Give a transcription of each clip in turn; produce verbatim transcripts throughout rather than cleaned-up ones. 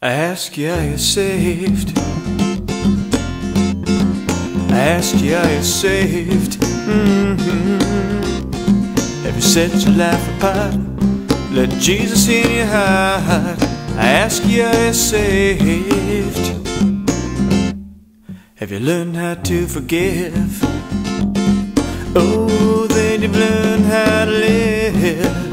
I ask you, are you saved? I ask you, are you saved? Mm-hmm. Have you set your life apart? Let Jesus in your heart. I ask you, are you saved? Have you learned how to forgive? Oh, then you've learned how to live.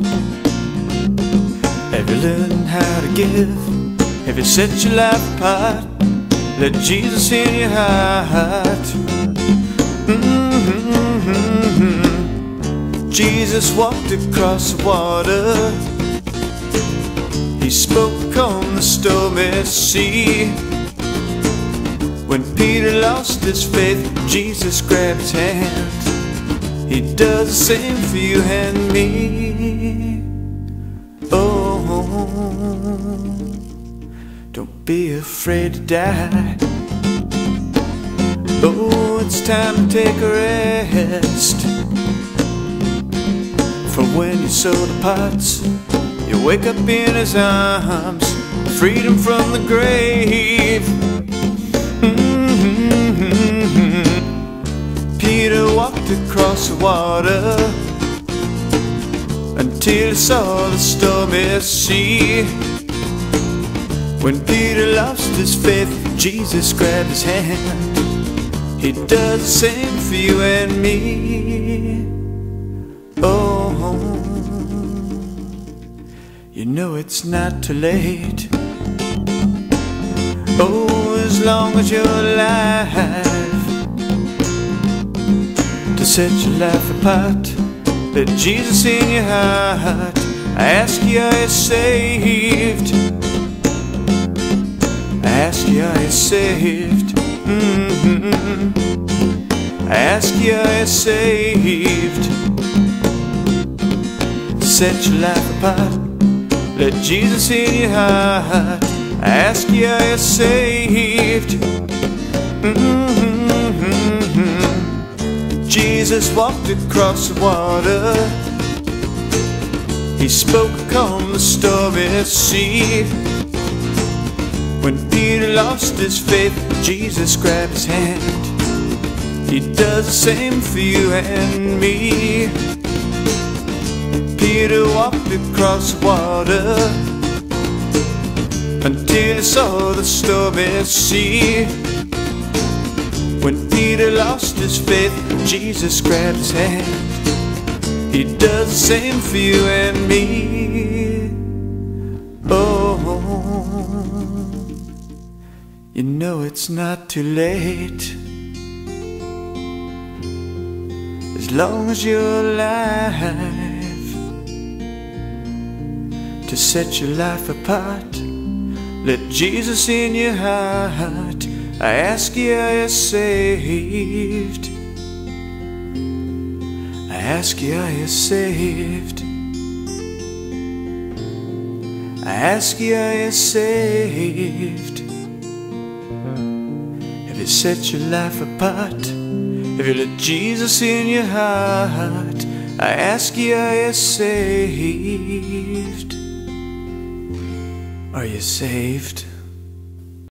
Have you learned how to give? Have you set your life apart? Let Jesus in your heart. Mm-hmm. Jesus walked across the water. He spoke on the stormy sea. When Peter lost his faith, Jesus grabbed his hand. He does the same for you and me. Oh, don't be afraid to die. Oh, it's time to take a rest. For when you sow the pots, you wake up in His arms, freedom from the grave. Mm-hmm. Peter walked across the water until he saw the stormy sea. When Peter lost his faith, Jesus grabbed his hand. He does the same for you and me. Oh, you know it's not too late. Oh, as long as you're alive, to set your life apart, let Jesus in your heart. I ask you, are you saved? I ask you, are you saved? Mm-hmm. I ask you, are you saved? Set your life apart, let Jesus in your heart. I ask you, are you saved? Mm-hmm. Jesus walked across the water. He spoke on the stormy sea. When Peter lost his faith, Jesus grabbed his hand. He does the same for you and me. Peter walked across the water until he saw the stormy sea. When Peter lost his faith, Jesus grabbed his hand. He does the same for you and me. Oh, you know it's not too late. As long as you're alive, to set your life apart, let Jesus in your heart. I ask you, are you saved? I ask you, are you saved? I ask you, are you saved? Have you set your life apart? Have you let Jesus in your heart? I ask you, are you saved? Are you saved?